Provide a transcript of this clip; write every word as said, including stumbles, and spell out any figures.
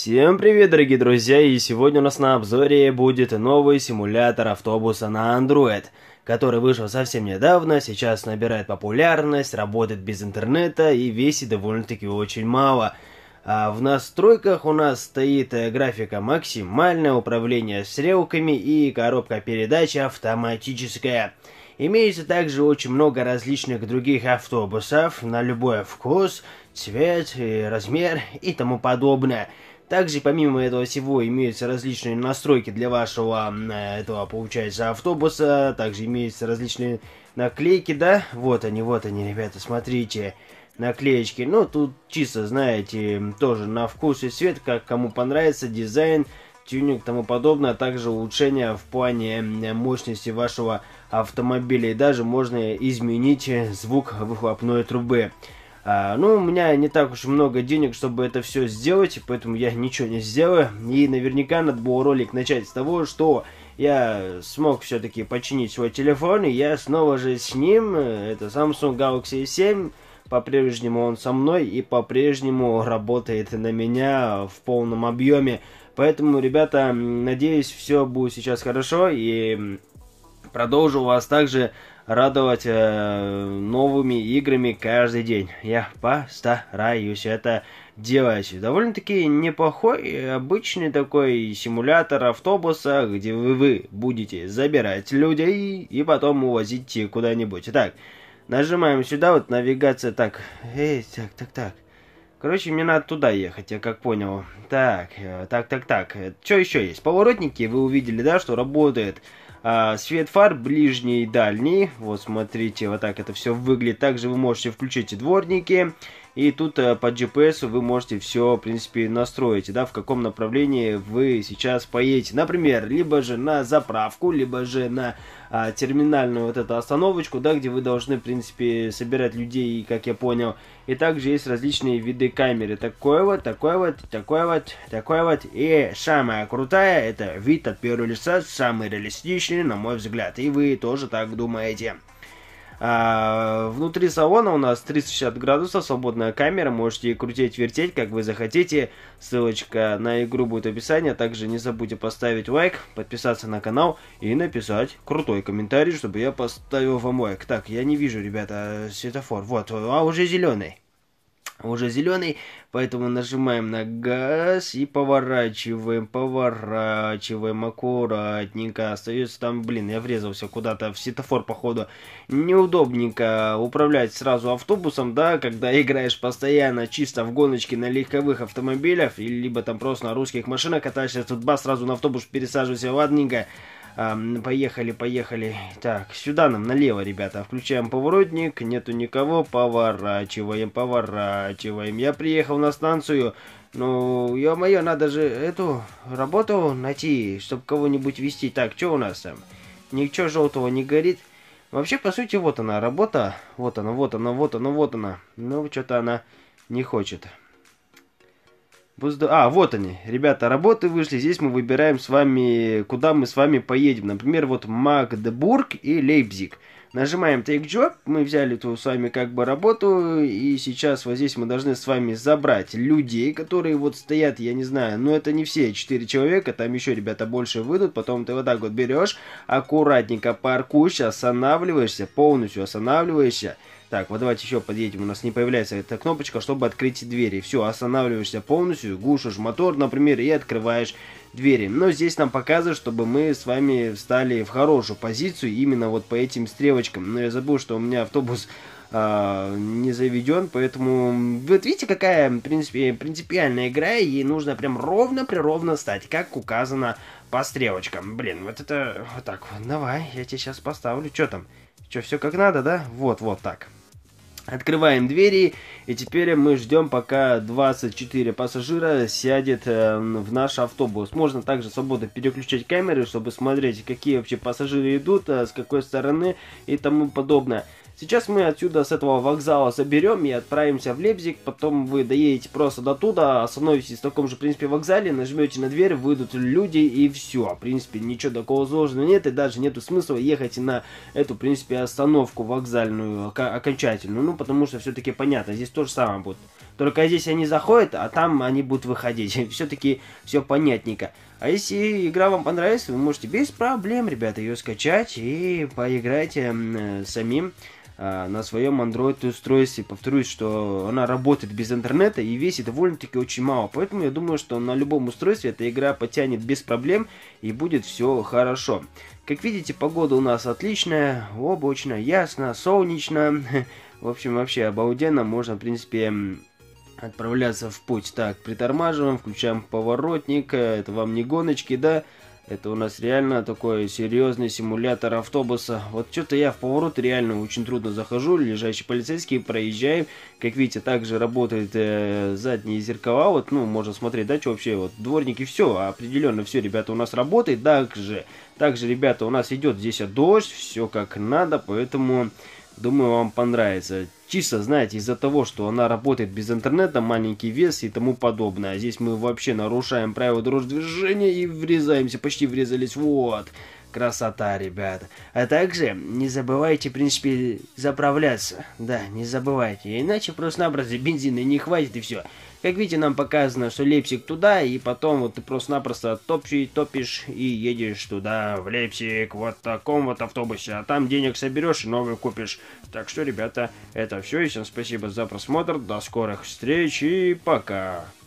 Всем привет, дорогие друзья, и сегодня у нас на обзоре будет новый симулятор автобуса на Android, который вышел совсем недавно, сейчас набирает популярность, работает без интернета и весит довольно-таки очень мало. А в настройках у нас стоит графика максимальное, управление стрелками и коробка передач автоматическая. Имеется также очень много различных других автобусов на любой вкус, цвет, размер и тому подобное. Также помимо этого всего имеются различные настройки для вашего этого, получается, автобуса. Также имеются различные наклейки, да? Вот они, вот они, ребята, смотрите. Наклеечки. Ну, тут чисто, знаете, тоже на вкус и цвет, как кому понравится, дизайн, тюнинг и тому подобное. А также улучшение в плане мощности вашего автомобиля. И даже можно изменить звук выхлопной трубы. А, ну, у меня не так уж много денег, чтобы это все сделать, поэтому я ничего не сделаю. И наверняка надо было ролик начать с того, что я смог все-таки починить свой телефон, и я снова же с ним, это Samsung Galaxy семь, по-прежнему он со мной и по-прежнему работает на меня в полном объеме. Поэтому, ребята, надеюсь, все будет сейчас хорошо, и продолжу вас также радовать э, новыми играми каждый день. Я постараюсь это делать. Довольно-таки неплохой, обычный такой симулятор автобуса, где вы, вы будете забирать людей и потом увозить куда-нибудь. Итак, нажимаем сюда, вот навигация, так, эй, так, так, так. Короче, мне надо туда ехать, я как понял. Так, так, так, так. Что еще есть? Поворотники, вы увидели, да, что работает. А, свет фар ближний и дальний. Вот смотрите, вот так это все выглядит. Также вы можете включить и дворники. И тут а, по джи пи эс вы можете все, в принципе, настроить, да, в каком направлении вы сейчас поедете. Например, либо же на заправку, либо же на а, терминальную вот эту остановочку, да, где вы должны, в принципе, собирать людей, как я понял. И также есть различные виды камеры. Такой вот, такой вот, такой вот, такой вот. И самая крутая, это вид от первого лица, самый реалистичный, на мой взгляд. И вы тоже так думаете. А, внутри салона у нас триста шестьдесят градусов, свободная камера, можете крутить, вертеть, как вы захотите. Ссылочка на игру будет в описании. Также не забудьте поставить лайк, подписаться на канал и написать крутой комментарий, чтобы я поставил вам лайк. Так, я не вижу, ребята, светофор. Вот, а уже зеленый. Уже зеленый, поэтому нажимаем на газ и поворачиваем, поворачиваем аккуратненько. Остается там, блин, я врезался куда-то в светофор, походу. Неудобненько управлять сразу автобусом, да, когда играешь постоянно чисто в гоночке на легковых автомобилях, или либо там просто на русских машинах катаешься, тут бас, сразу на автобус пересаживайся, ладненько. А, поехали, поехали. Так, сюда нам налево, ребята. Включаем поворотник, нету никого. Поворачиваем, поворачиваем. Я приехал на станцию. Ну, ё-моё, надо же эту работу найти, чтобы кого-нибудь вести. Так, что у нас там? Ничего желтого не горит. Вообще, по сути, вот она, работа. Вот она, вот она, вот она, вот она. Ну, что-то она не хочет. А, вот они, ребята, работы вышли. Здесь мы выбираем с вами, куда мы с вами поедем. Например, вот Магдебург и Лейпциг. Нажимаем Take Job. Мы взяли ту с вами как бы работу. И сейчас вот здесь мы должны с вами забрать людей, которые вот стоят, я не знаю. Но это не все четыре человека. Там еще, ребята, больше выйдут. Потом ты вот так вот берешь, аккуратненько паркуешься, останавливаешься, полностью останавливаешься. Так, вот давайте еще подъедем. У нас не появляется эта кнопочка, чтобы открыть двери. Все, останавливаешься полностью, глушишь мотор, например, и открываешь двери. Но здесь нам показывают, чтобы мы с вами встали в хорошую позицию именно вот по этим стрелочкам. Но я забыл, что у меня автобус а, не заведен, поэтому вот видите, какая, в принципе, принципиальная игра. Ей нужно прям ровно-прировно стать, как указано по стрелочкам. Блин, вот это вот так вот. Давай, я тебе сейчас поставлю. Что там? Что, все как надо, да? Вот, вот так. Открываем двери, и теперь мы ждем, пока двадцать четыре пассажира сядет э, в наш автобус. Можно также свободно переключать камеры, чтобы смотреть, какие вообще пассажиры идут, э, с какой стороны и тому подобное. Сейчас мы отсюда, с этого вокзала, заберем и отправимся в Лейпциг. Потом вы доедете просто до туда, остановитесь в таком же, в принципе, вокзале, нажмете на дверь, выйдут люди и все. В принципе, ничего такого сложного нет, и даже нету смысла ехать на эту, в принципе, остановку вокзальную, окончательную. Ну, потому что все-таки понятно, здесь то же самое будет. Только здесь они заходят, а там они будут выходить. Все-таки все понятненько. А если игра вам понравится, вы можете без проблем, ребята, ее скачать и поиграть э, самим э, на своем Android-устройстве. Повторюсь, что она работает без интернета и весит довольно-таки очень мало. Поэтому я думаю, что на любом устройстве эта игра потянет без проблем и будет все хорошо. Как видите, погода у нас отличная, облачно, ясно, солнечно. В общем, вообще обалденно. Можно, в принципе, отправляться в путь. Так, притормаживаем, включаем поворотник. Это вам не гоночки, да? Это у нас реально такой серьезный симулятор автобуса. Вот что-то я в поворот реально очень трудно захожу. Лежащий полицейский проезжаем. Как видите, также работает э, задние зеркала. Вот, ну, можно смотреть, да, что вообще, вот, дворники, все, определенно все, ребята, у нас работает. Также, также, ребята, у нас идет здесь дождь, все как надо, поэтому... Думаю, вам понравится. Чисто, знаете, из-за того, что она работает без интернета, маленький вес и тому подобное. А здесь мы вообще нарушаем правила дорожного движения и врезаемся, почти врезались. Вот. Красота, ребята. А также не забывайте, в принципе, заправляться. Да, не забывайте. Иначе просто-напросто бензина не хватит и все. Как видите, нам показано, что Лейпциг туда, и потом вот ты просто-напросто топчи, топишь и едешь туда, в Лейпциг, вот в таком вот автобусе. А там денег соберешь и новый купишь. Так что, ребята, это все. И всем спасибо за просмотр. До скорых встреч и пока.